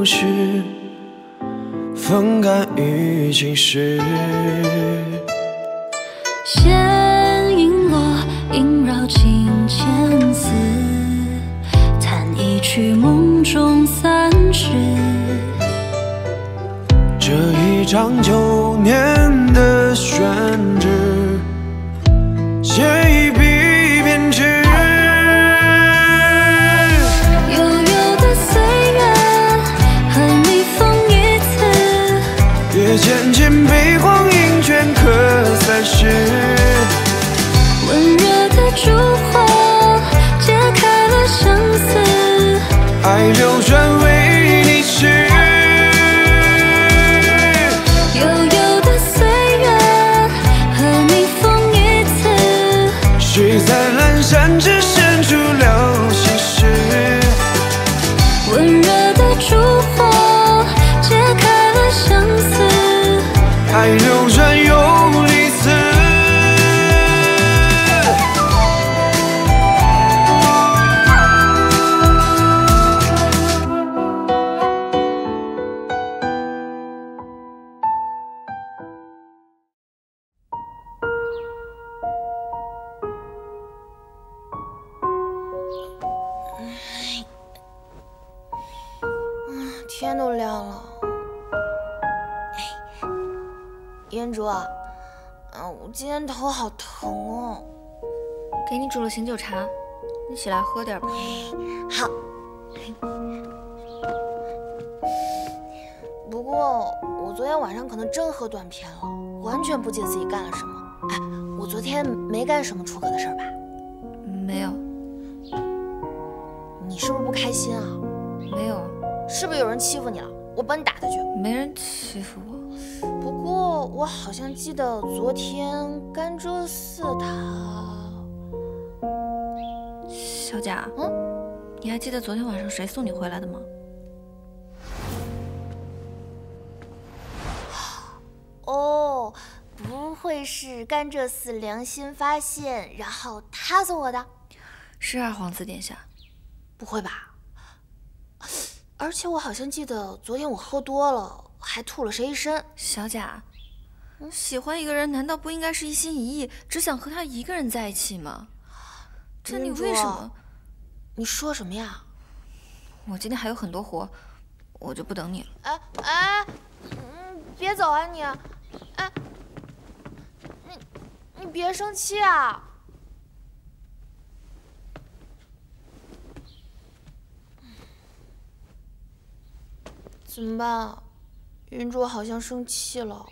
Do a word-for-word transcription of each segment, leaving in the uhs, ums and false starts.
故事，风干雨浸湿。 弦影落，萦绕情千丝，弹一曲梦中三世。 这一张九年的宣纸，写一笔编织。 悠悠的岁月，和你逢一次。 也渐渐被光阴镌刻三世。 温热的烛火，揭开了相思。 爱流转为你痴。谁在阑珊之深处聊心事？ 温热的烛火，揭开了相思。 爱流转又一次。 天都亮了，哎，烟竹啊，嗯，我今天头好疼哦。 给你煮了醒酒茶，你起来喝点吧。 好。不过我昨天晚上可能真喝断片了，完全不记得自己干了什么。哎，我昨天没干什么出格的事儿吧？ 没有。 你是不是不开心啊？ 没有。 是不是有人欺负你了？我帮你打他去。 没人欺负我。 不过我好像记得昨天甘蔗寺他…… 小贾， 嗯， 你还记得昨天晚上谁送你回来的吗？ 哦，不会是甘蔗寺良心发现，然后他送我的？ 是啊，皇子殿下。 不会吧？而且我好像记得昨天我喝多了，还吐了谁一身。 小贾，嗯、喜欢一个人难道不应该是一心一意，只想和他一个人在一起吗？这你为什么？ 你说什么呀？ 我今天还有很多活，我就不等你了。 哎哎，嗯，别走啊你！哎，你你别生气啊！怎么办？云竹好像生气了。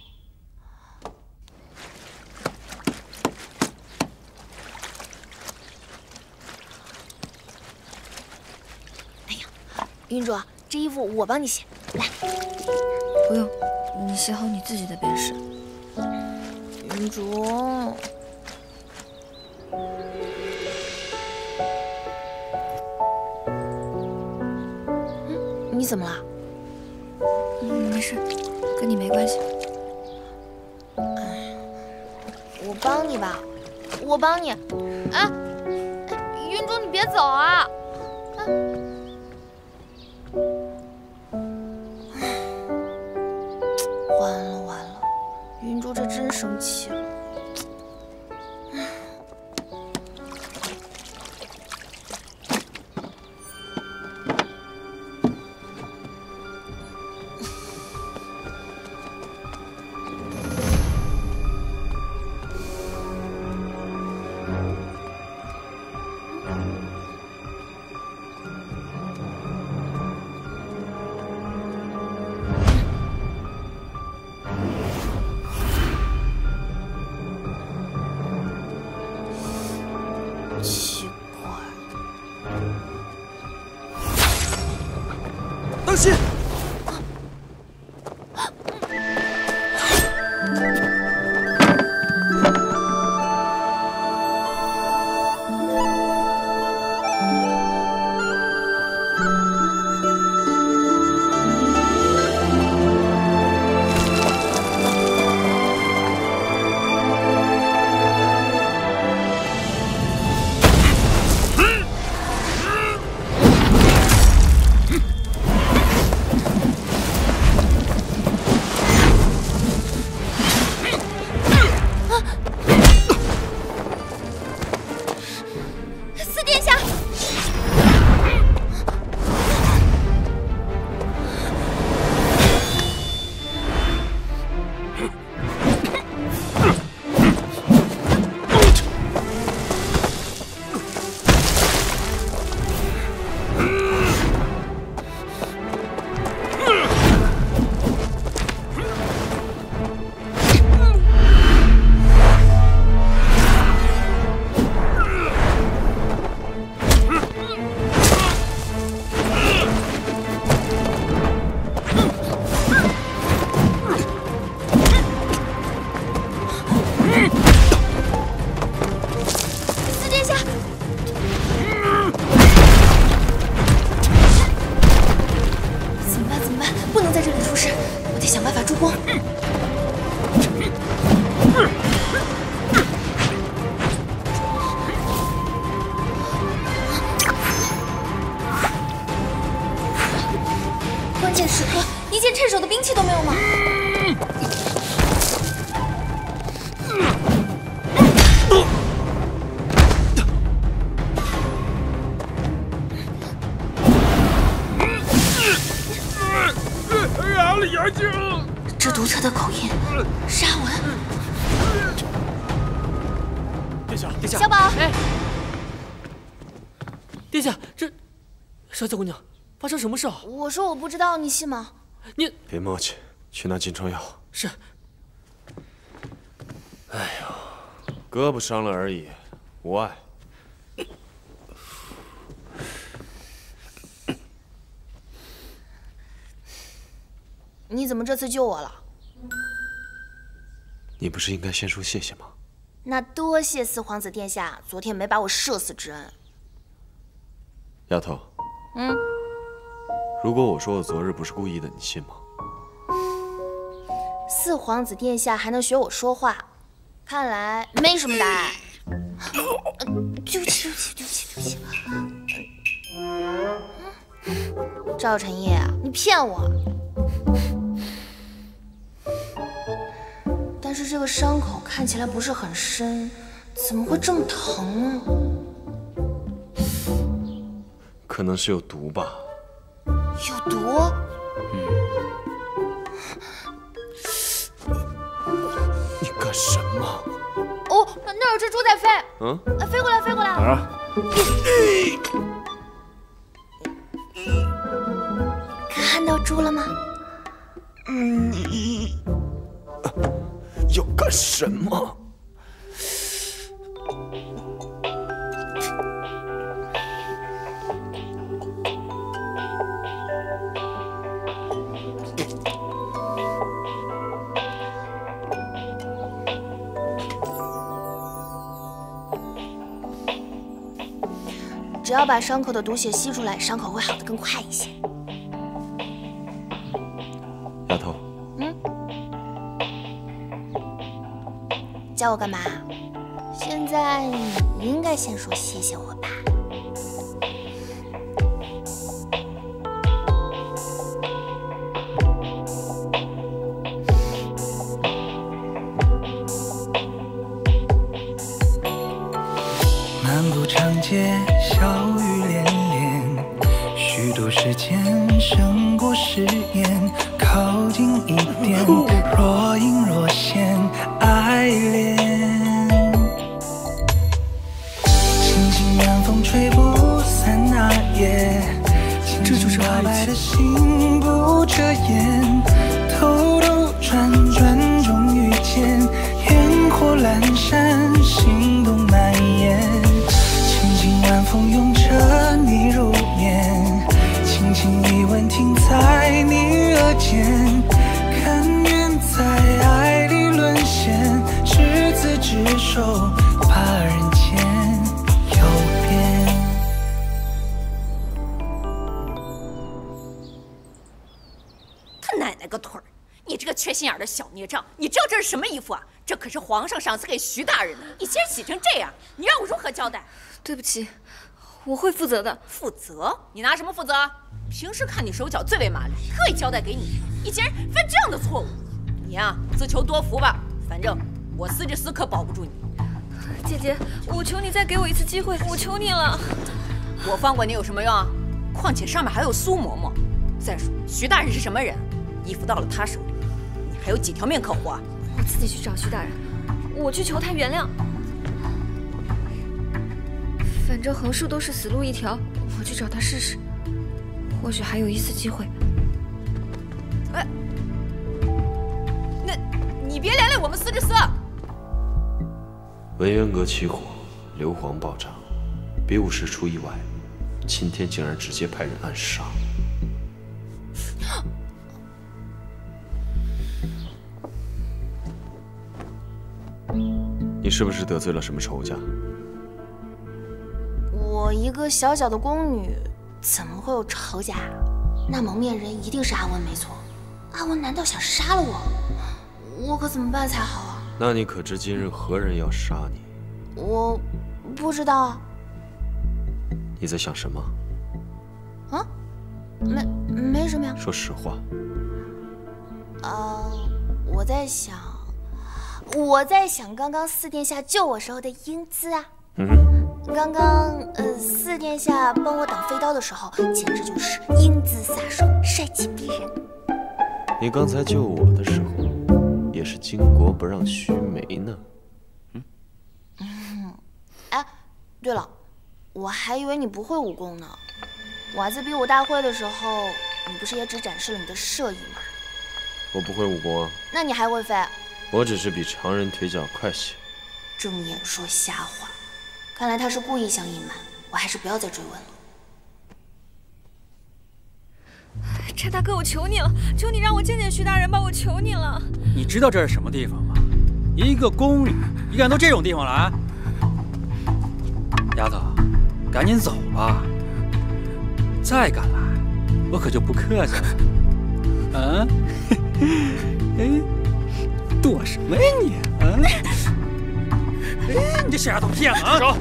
哎呀，云竹，这衣服我帮你洗，来。 不用，你洗好你自己的便是。 云竹，嗯，你怎么了？ 嗯，没事，跟你没关系。 哎，我帮你吧，我帮你。哎，云竹，你别走啊！啊完了完了，云竹这真生气了。奇怪， 当心！ 光。关键时刻，一件趁手的兵器都没有吗？这独特的口音，沙文。 殿下，殿下， 小宝， 哎，殿下，这小紫姑娘发生什么事啊？ 我说我不知道，你信吗？ 你别磨叽，去拿金疮药。 是。 哎呦，胳膊伤了而已，无碍。 你怎么这次救我了？ 你不是应该先说谢谢吗？ 那多谢四皇子殿下，昨天没把我射死之恩。 丫头， 嗯， 如果我说我昨日不是故意的，你信吗？ 四皇子殿下还能学我说话，看来没什么大碍。对不起，对不起，对不起，对不起。嗯、赵晨烨，你骗我！但是这个伤口看起来不是很深，怎么会这么疼呢？ 可能是有毒吧。 有毒？ 嗯。你干什么？ 哦，那有只猪在飞。 嗯？ 啊，飞过来，飞过来。 哪儿啊？ 看到猪了吗？ 嗯。要干什么？ 只要把伤口的毒血吸出来，伤口会好得更快一些。 丫头。 嗯。叫我干嘛？现在你应该先说谢谢我吧。 漫步长街，小雨连连，许多时间胜过誓言，靠近一点，若隐若现，爱恋。轻轻晚风吹不散那夜，这就是爱情。的心不遮掩，兜兜转转终遇见，烟火阑珊，心动蔓延。轻轻晚风拥着你入眠，轻轻一吻停在你额间，甘愿在爱里沦陷，执子之手，把人间游遍。 他奶奶个腿儿！你这个缺心眼的小孽障，你知道这是什么衣服啊？这可是皇上赏赐给徐大人的，你竟然洗成这样，你让我如何交代？ 对不起，我会负责的。 负责？你拿什么负责？平时看你手脚最为麻利，特意交代给你，你竟然犯这样的错误！你呀、啊，自求多福吧。反正我司之司可保不住你。 姐姐，我求你再给我一次机会，我求你了。 我放过你有什么用啊？况且上面还有苏嬷嬷。再说徐大人是什么人？衣服到了他手里，你还有几条命可活啊？ 我自己去找徐大人，我去求他原谅。反正横竖都是死路一条，我去找他试试，或许还有一丝机会。 哎，那你别连累我们司之司。 文渊阁起火，硫磺爆炸，别无事出意外，今天竟然直接派人暗杀。你是不是得罪了什么仇家？ 我一个小小的宫女，怎么会有仇家？那蒙面人一定是阿温，没错。 阿文难道想杀了我？我可怎么办才好啊？ 那你可知今日何人要杀你？ 我不知道啊。 你在想什么？ 啊？没没什么呀。 说实话。 呃，我在想，我在想刚刚四殿下救我时候的英姿啊。 嗯。 刚刚呃，四殿下帮我挡飞刀的时候，简直就是英姿飒爽，帅气逼人。 你刚才救我的时候，也是巾帼不让须眉呢。嗯。 嗯。哎，对了，我还以为你不会武功呢。瓦兹比武大会的时候，你不是也只展示了你的射艺吗？ 我不会武功啊。 那你还会飞？ 我只是比常人腿脚快些。 睁眼说瞎话。看来他是故意想隐瞒，我还是不要再追问了。 陈大哥，我求你了，求你让我见见徐大人吧，我求你了。 你知道这是什么地方吗？一个宫里，你敢到这种地方来？丫头，赶紧走吧。再敢来，我可就不客气了。啊？哎，躲什么呀你？啊？哎，你这小丫头片子啊！ 住手！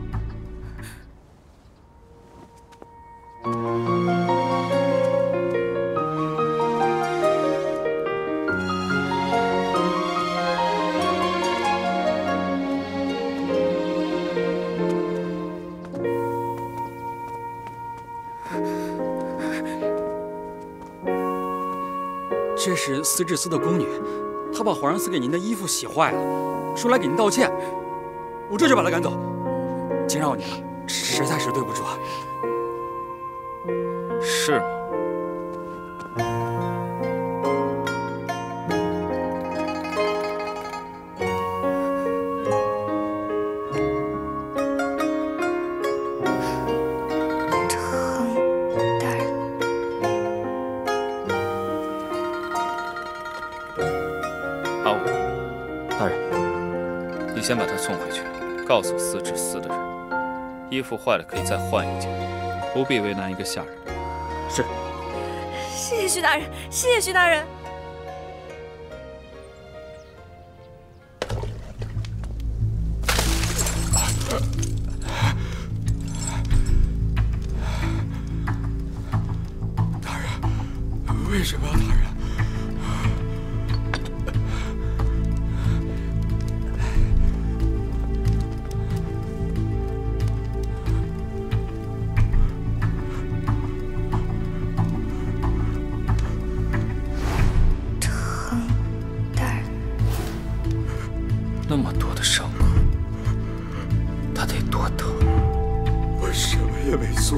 这是司治司的宫女，她把皇上赐给您的衣服洗坏了，说来给您道歉。我这就把她赶走。惊扰你了，实在是对不住。 是吗？ 先把他送回去，告诉司治司的人，衣服坏了可以再换一件，不必为难一个下人。 是。 谢谢徐大人，谢谢徐大人。 大人，为什么啊，大人？ 那么多的伤口，他得多疼！ 我什么也没做。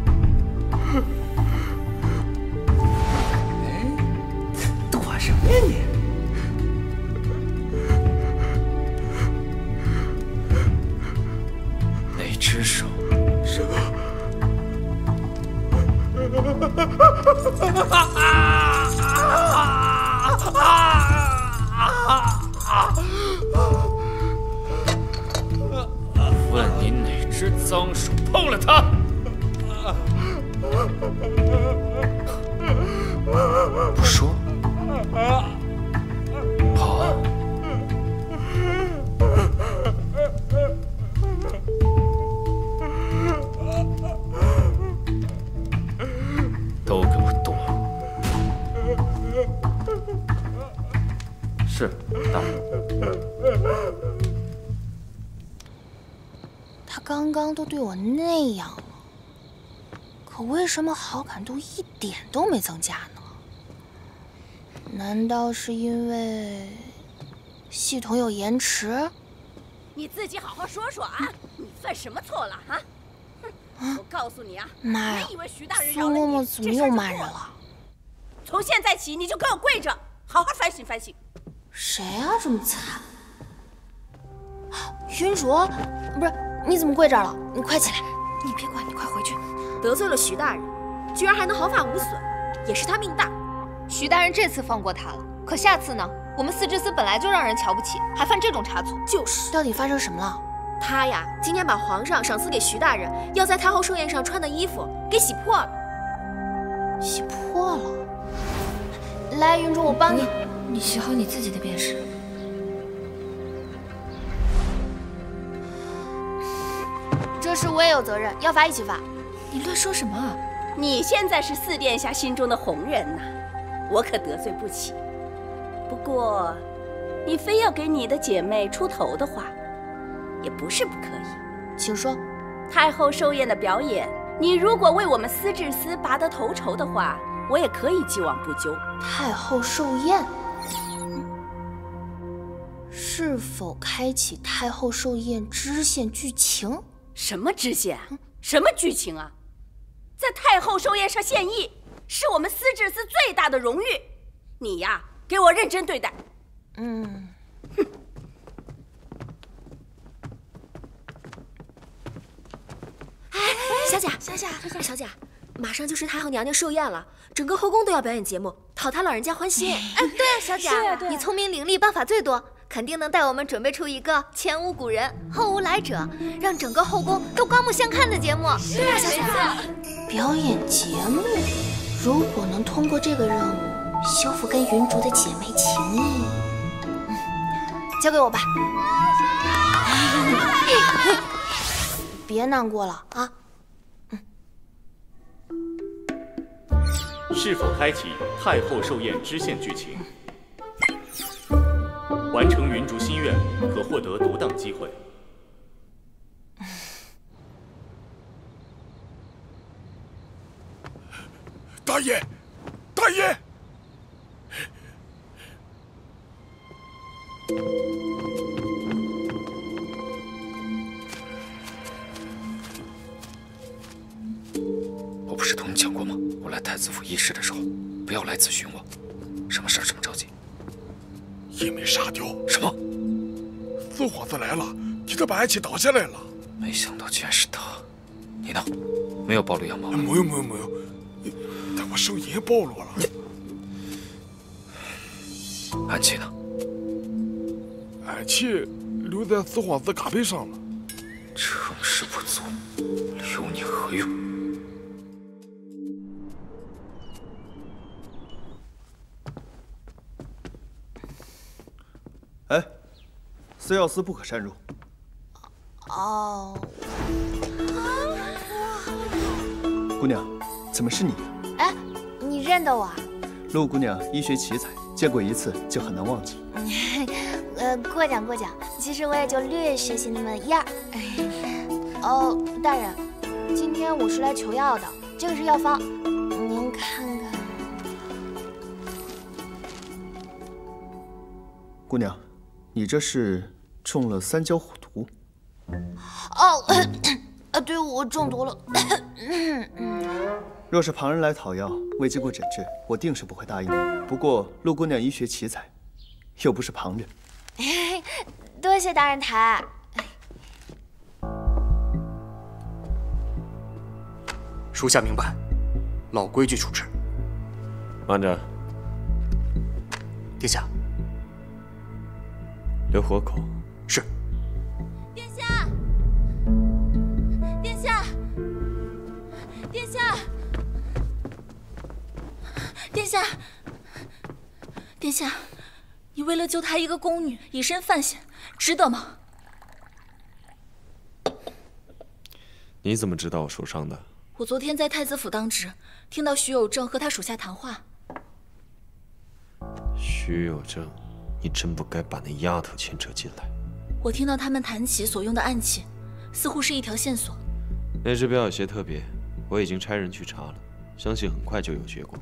哎，躲什么呀你？ 那只手。 什么？ 问你哪只脏手碰了他？不说，跑啊！都给我躲！是，大人。 他刚刚都对我那样了，可为什么好感度一点都没增加呢？难道是因为系统有延迟？ 你自己好好说说啊！你犯什么错了啊？哼！我告诉你啊， 妈呀！ 别以为徐大人苏饶了嬷嬷你， 怎么又骂人了？ 从现在起，你就给我跪着，好好反省反省。 谁啊，这么惨？云卓，不是，你怎么跪这儿了？你快起来！ 你别管，你快回去。 得罪了徐大人，居然还能毫发无损，也是他命大。 徐大人这次放过他了，可下次呢？我们四之司本来就让人瞧不起，还犯这种差错。 就是， 到底发生什么了？ 他呀，今天把皇上赏赐给徐大人要在太后寿宴上穿的衣服给洗破了。 洗破了？来来，云竹，我帮你。 你洗好你自己的便是。 这事我也有责任，要罚一起罚。 你乱说什么啊？ 你现在是四殿下心中的红人呐，我可得罪不起。不过，你非要给你的姐妹出头的话，也不是不可以。 请说。 太后寿宴的表演，你如果为我们司治司拔得头筹的话，我也可以既往不咎。 太后寿宴，是否开启太后寿宴支线剧情？ 什么支线？什么剧情啊？在太后寿宴上献艺，是我们司治司最大的荣誉。你呀，给我认真对待。 嗯。 哼。 哎，小贾，小贾，小贾，马上就是太后娘娘寿宴了，整个后宫都要表演节目，讨她老人家欢心。 哎，对啊，小贾，你聪明伶俐，办法最多，肯定能带我们准备出一个前无古人后无来者，让整个后宫都刮目相看的节目。 是啊，小贾。 表演节目，如果能通过这个任务修复跟云竹的姐妹情谊，嗯，交给我吧。别难过了啊。嗯。 是否开启太后寿宴支线剧情？完成云竹心愿，可获得独当机会。 大爷，大爷！ 我不是同你讲过吗？我来太子府议事的时候，不要来咨询我。什么事儿这么着急？ 也没杀掉。 什么？ 四皇子来了，替他把暗器挡下来了。 没想到居然是他。你呢？没有暴露样貌？ 没有，没有，没有。但我声音暴露了。 暗器呢？ 暗器留在四皇子嘎背上了。 成事不足，留你何用？ 哎，司药司不可擅入。 哦。 姑娘，怎么是你？ 哎，你认得我啊？ 陆姑娘医学奇才，见过一次就很难忘记。 呃，过奖过奖，其实我也就略学习那么一二。哦，大人，今天我是来求药的，这个是药方，您看看。 姑娘，你这是中了三焦虎毒。 哦，啊，对，我中毒了。 若是旁人来讨药，未经过诊治，我定是不会答应的。不过陆姑娘医学奇才，又不是旁人。 多谢大人抬。 属下明白，老规矩处置。 慢着， 殿下。 留活口。 是。 殿下，殿下，殿下，殿下，殿下，你为了救她一个宫女，以身犯险，值得吗？ 你怎么知道我受伤的？ 我昨天在太子府当值，听到徐有正和他属下谈话。 徐有正，你真不该把那丫头牵扯进来。 我听到他们谈起所用的暗器，似乎是一条线索。 那只镖有些特别，我已经差人去查了，相信很快就有结果。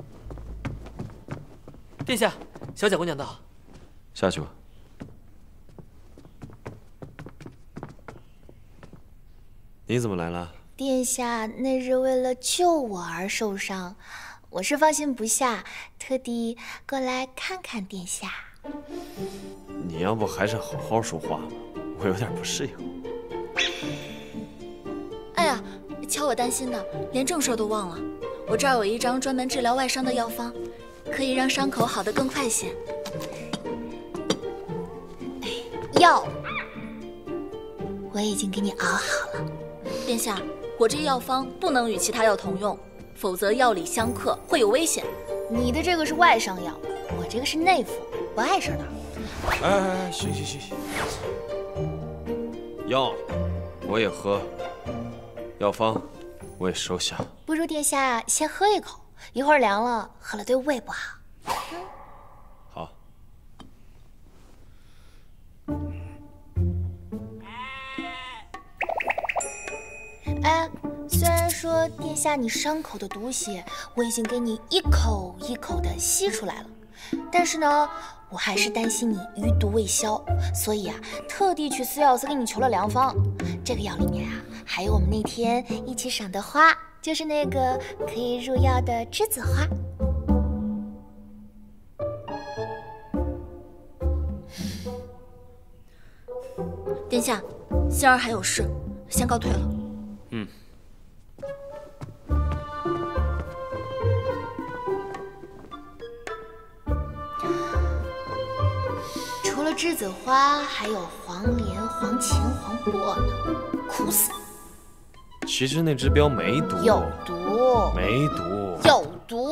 殿下，小贾姑娘到。 下去吧。你怎么来了？ 殿下那日为了救我而受伤，我是放心不下，特地过来看看殿下。 你要不还是好好说话吧，我有点不适应。 哎呀，瞧我担心的，连正事都忘了。我这儿有一张专门治疗外伤的药方，可以让伤口好得更快些。 药我已经给你熬好了。 殿下，我这药方不能与其他药同用，否则药理相克会有危险。 你的这个是外伤药， 我这个是内服，不碍事的。 哎哎哎，行行行行。 药，我也喝；药方，我也收下。 不如殿下先喝一口，一会儿凉了，喝了对胃不好。嗯、 好。 哎，虽然说殿下你伤口的毒血我已经给你一口一口的吸出来了，但是呢，我还是担心你余毒未消，所以啊，特地去司药司给你求了良方。这个药里面啊，还有我们那天一起赏的花，就是那个可以入药的栀子花。 殿下，仙儿还有事，先告退了。 嗯。 除了栀子花，还有黄连、黄芩、黄柏呢，苦死！ 其实那只镖没毒， 有毒， 没毒， 有毒。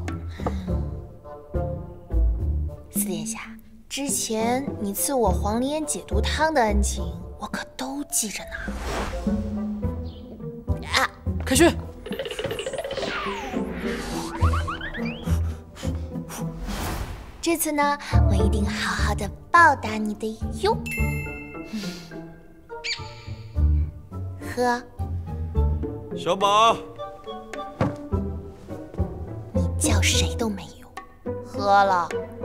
四殿下，之前你赐我黄连解毒汤的恩情，我可都记着呢。啊， 凯旋。 这次呢，我一定好好的报答你的哟。喝。 小宝， 你叫谁都没用，喝了。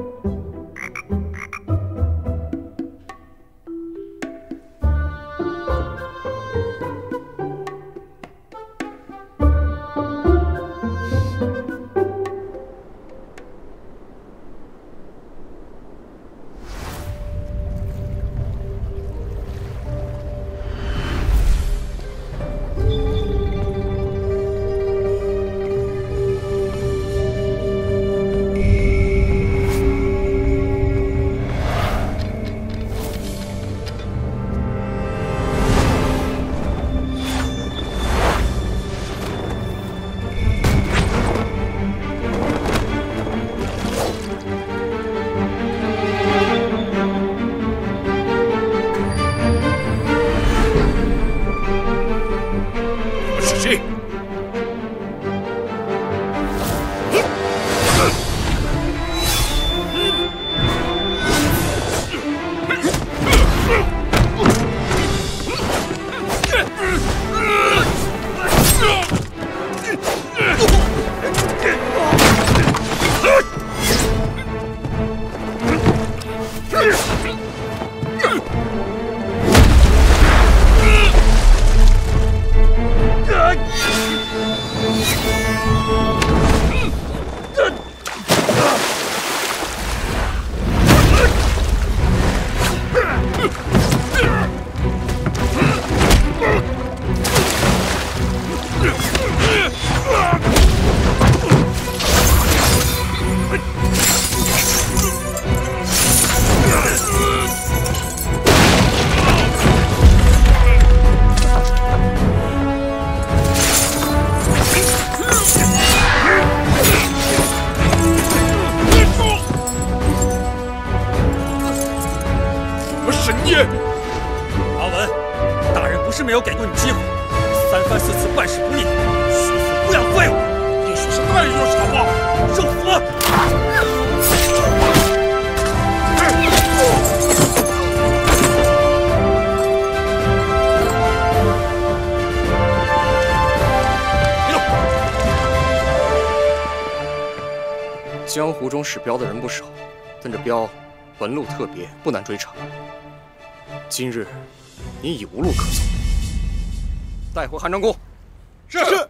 江湖中使镖的人不少，但这镖纹路特别，不难追查。今日你已无路可走，带回汉章宫。 是。是。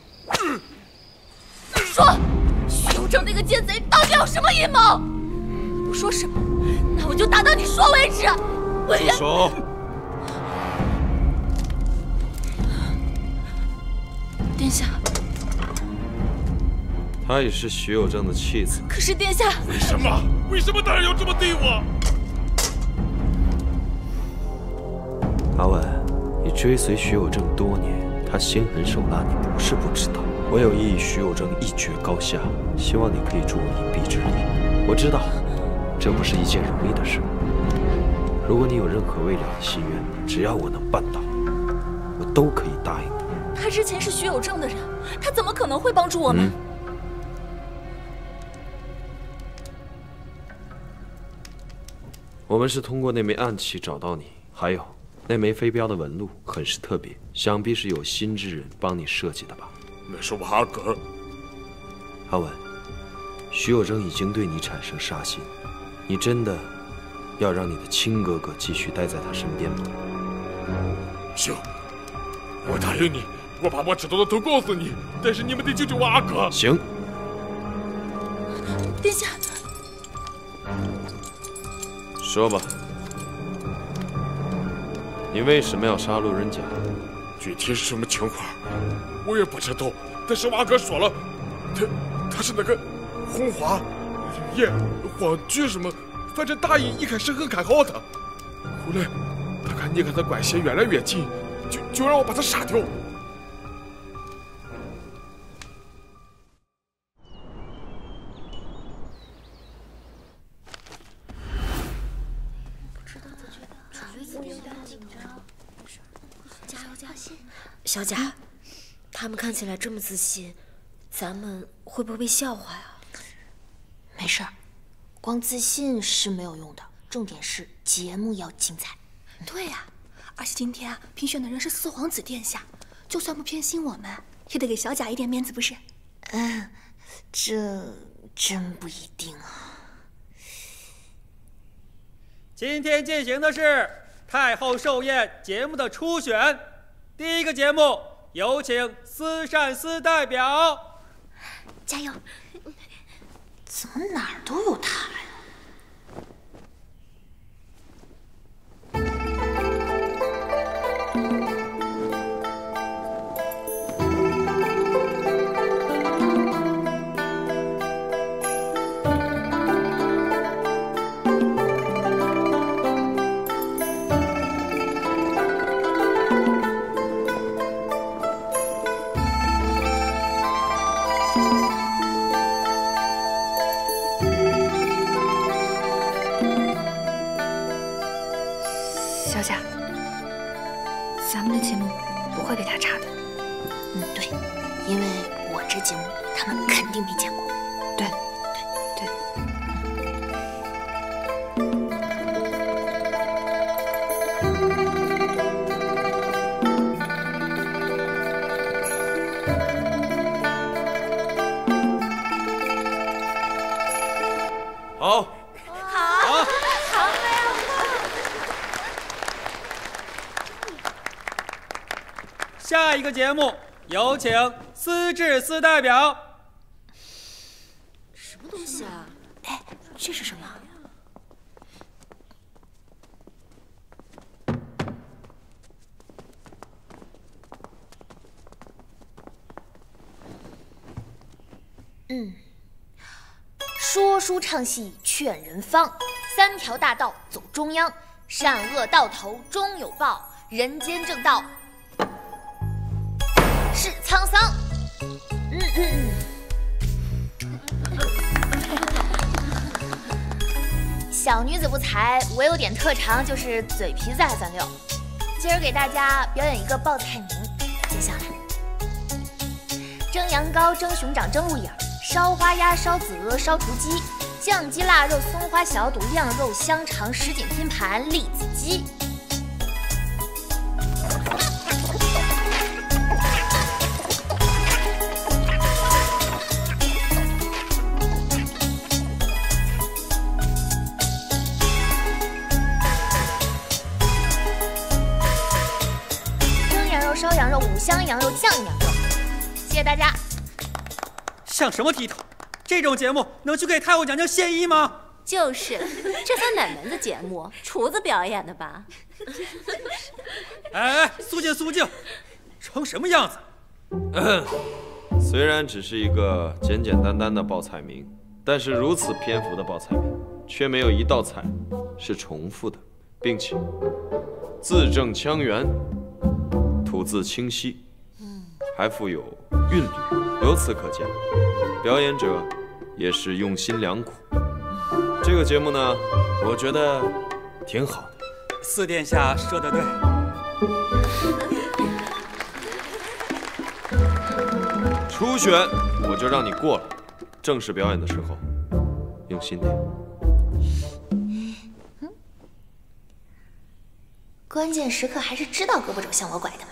说，徐有正那个奸贼到底有什么阴谋？不说什么，那我就打到你说为止。文渊， 住手！ 殿下。 她也是徐有正的妻子。 可是殿下， 为什么？为什么大人要这么对我？ 阿文，你追随徐有正多年，他心狠手辣，你不是不知道。我有意与徐有正一决高下，希望你可以助我一臂之力。 我知道，这不是一件容易的事。如果你有任何未了的心愿，只要我能办到，我都可以答应你。 他之前是徐有正的人，他怎么可能会帮助我们？ 嗯我们是通过那枚暗器找到你，还有那枚飞镖的纹路很是特别，想必是有心之人帮你设计的吧？ 那是瓦格。 阿文，徐有正已经对你产生杀心，你真的要让你的亲哥哥继续待在他身边吗？ 行，我答应你，我把我知道的都告诉你，但是你们得救救瓦格。 行。 殿下。 说吧，你为什么要杀路人甲？ 具体是什么情况，我也不知道。但是瓦格说了，他他是那个红花、绿叶、黄菊什么，反正大义一开始很看好他，后来他看你跟他关系越来越近，就就让我把他杀掉。 小贾，他们看起来这么自信，咱们会不会被笑话呀？ 没事儿，光自信是没有用的，重点是节目要精彩。 对呀、啊，而且今天啊，评选的人是四皇子殿下，就算不偏心我们，也得给小贾一点面子，不是？ 嗯，这真不一定啊。 今天进行的是太后寿宴节目的初选。第一个节目，有请司善司代表。 加油！怎么哪儿都有他呀？ 小贾，咱们的节目不会比他差的。 嗯，对，因为我这节目他们肯定没见过。 对， 对，对。 好， 好，好。 下一个节目，有请司治司代表。 什么东西啊？ 哎，这是什么？嗯，说书唱戏劝人方，三条大道走中央，善恶到头终有报，人间正道是沧桑。嗯嗯嗯。小女子不才，我有点特长，就是嘴皮子还算溜。今儿给大家表演一个报菜名，接下来蒸羊羔、蒸熊掌、蒸鹿眼，烧花鸭、烧子鹅、烧雏鸡，酱鸡、腊肉、松花小肚、晾肉、香肠、什锦拼盘、栗子鸡。烧羊肉、五香羊肉、酱羊肉，谢谢大家。 上什么体统？这种节目能去给太后娘娘献艺吗？ 就是，这算哪门子节目？厨子表演的吧？ 哎哎，肃静肃静，成什么样子？ 嗯，虽然只是一个简简单单的报菜名，但是如此篇幅的报菜名，却没有一道菜是重复的，并且字正腔圆。吐字清晰，还富有韵律。由此可见，表演者也是用心良苦。 这个节目呢，我觉得挺好的。 四殿下说得对。 初选我就让你过了，正式表演的时候用心点。 嗯，关键时刻还是知道胳膊肘向我拐的嘛。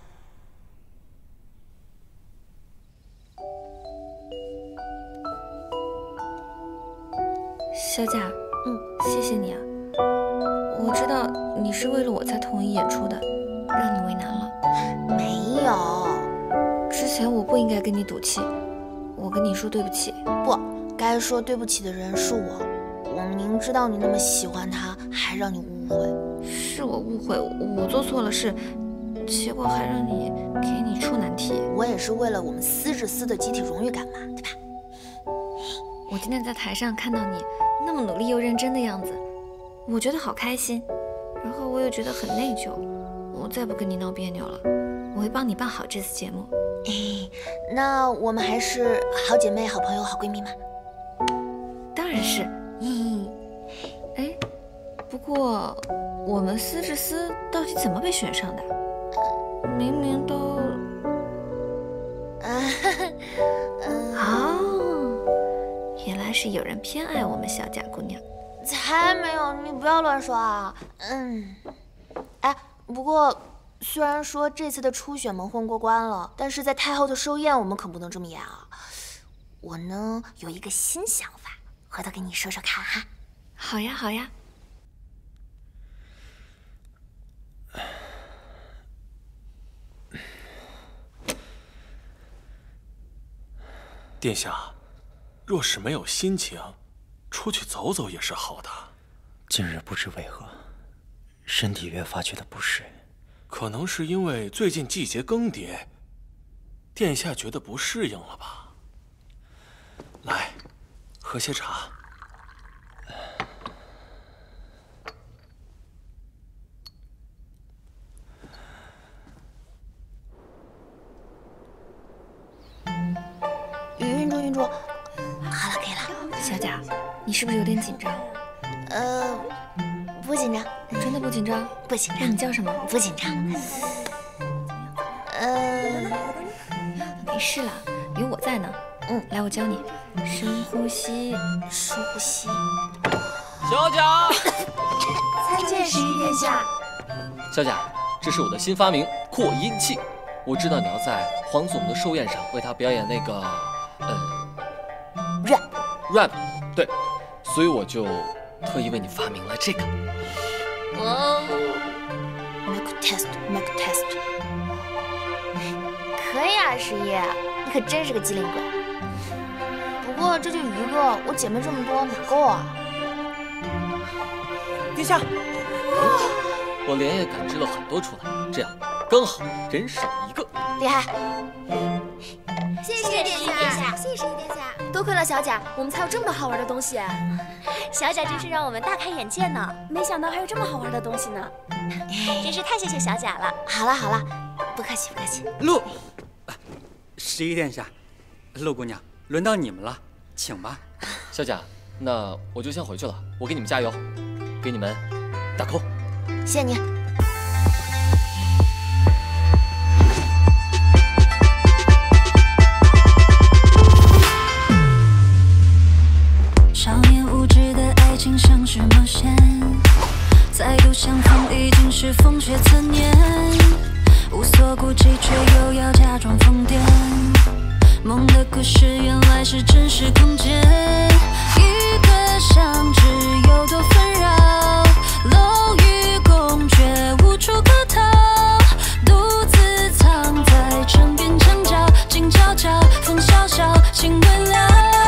小贾，嗯，谢谢你啊。我知道你是为了我才同意演出的，让你为难了。 没有。 之前我不应该跟你赌气，我跟你说对不起。 不该说对不起的人是我，我明知道你那么喜欢他，还让你误会。 是我误会，我做错了事，结果还让你给你出难题。 我也是为了我们司治司的集体荣誉感嘛，对吧？ 我今天在台上看到你那么努力又认真的样子，我觉得好开心，然后我又觉得很内疚。我再不跟你闹别扭了，我会帮你办好这次节目。 哎，那我们还是好姐妹、好朋友、好闺蜜吗？ 当然是。嗯，哎，不过我们司治司到底怎么被选上的？明明都…… 啊，嗯， 哦，原来是有人偏爱我们小贾姑娘。 才没有，你不要乱说啊。嗯，哎，不过。虽然说这次的初选蒙混过关了，但是在太后的寿宴我们可不能这么演啊！我呢有一个新想法，回头给你说说看哈。 好呀，好呀。 殿下，若是没有心情，出去走走也是好的。 近日不知为何，身体越发觉得不适。 可能是因为最近季节更迭，殿下觉得不适应了吧？来，喝些茶。 晕住，晕住。好了，可以了。 小贾，你是不是有点紧张？ 呃，不紧张。 真的不紧张？ 不紧张。 那你叫什么？ 不紧张。呃， 没事了，有我在呢。嗯，来，我教你，深呼吸， 深呼吸。 小贾， 参见十一殿下。 小贾，这是我的新发明——扩音器。我知道你要在皇祖母的寿宴上为她表演那个，呃 ，rap rap， 对，所以我就特意为你发明了这个。 哦 ，make test make test， 可以啊，十一，你可真是个机灵鬼。不过这就一个，我姐妹这么多哪够啊？ 殿下， 我连夜赶制了很多出来，这样刚好人少一个。 厉害！ 谢谢殿下，谢谢殿下，多亏了小贾，我们才有这么多好玩的东西。 小贾真是让我们大开眼界呢，没想到还有这么好玩的东西呢，真是太谢谢小贾了。 好了好了，不客气不客气。 陆，十一殿下，陆姑娘，轮到你们了，请吧。 小贾，那我就先回去了，我给你们加油，给你们打 call。 谢谢你。 少年无知的爱情像是冒险，再度相逢已经是风雪残年，无所顾忌却又要假装疯癫，梦的故事原来是真实空间，一个相知有多纷扰，楼与宫却无处可逃，独自藏在城边墙角，静悄悄，风萧萧，情未了。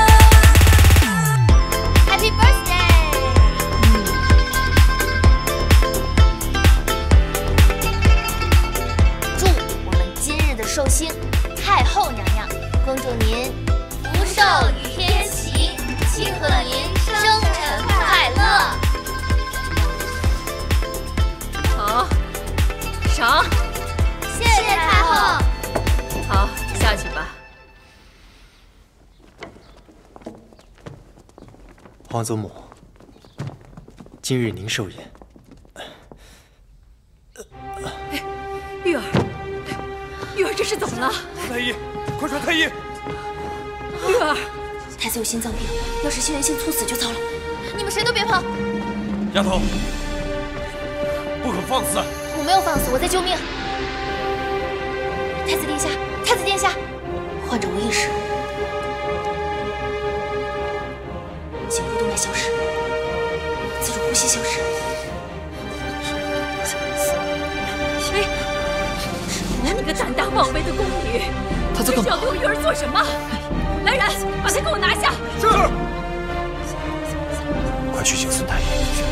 Happy birthday！ 祝我们今日的寿星太后娘娘，恭祝您福寿与天齐，庆贺您生辰快乐！ 好，赏。 谢谢太后。 好，下去吧。 皇祖母， 今日您寿宴。 玉儿，玉儿，这是怎么了？ 太医，快传太医！ 玉儿， 太子有心脏病，要是心源性猝死就糟了。 你们谁都别跑！ 丫头，不可放肆！ 我没有放肆，我在救命。太子殿下，太子殿下，患者无意识，颈部动脉消失，自主呼吸消失。 哎，你个胆大妄为的宫女， 她在干嘛？ 要对我玉儿做什么？来人，把她给我拿下！ 是。 快去请孙太医。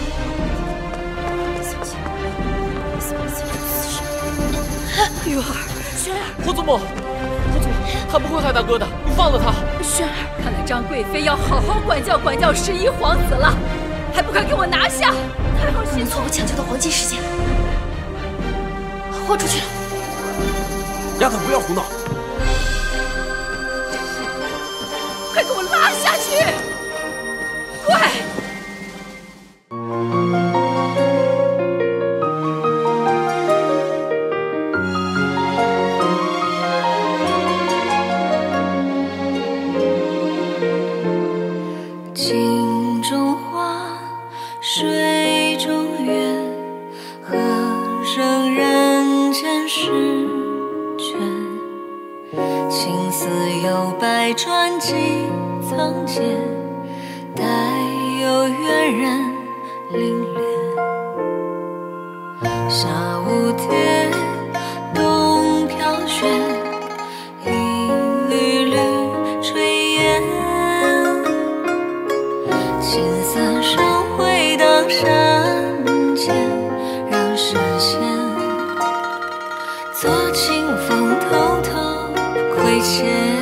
玉儿，轩儿， 皇祖母，皇祖母，他不会害大哥的，你放了他。 轩儿，看来张贵妃要好好管教管教十一皇子了，还不快给我拿下！太后息怒， 错过抢救的黄金时间，豁出去了。 丫头，不要胡闹！ 快给我拉下去！快！ 镜中花，水中月，何生人间诗卷？青丝有百转几曾见，待有缘人临莲。下舞蝶，东飘雪，一缕缕炊烟。青丝生回荡山间，让视线做清风偷偷窥见。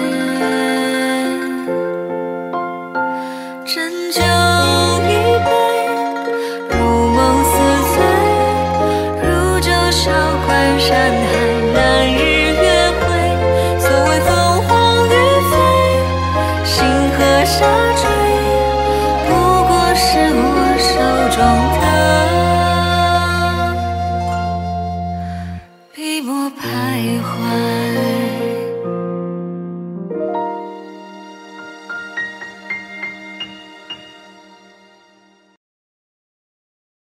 斟酒一杯，如梦似醉，如酒笑关山海，南日月辉。所谓凤凰于飞，星河下坠，不过是我手中的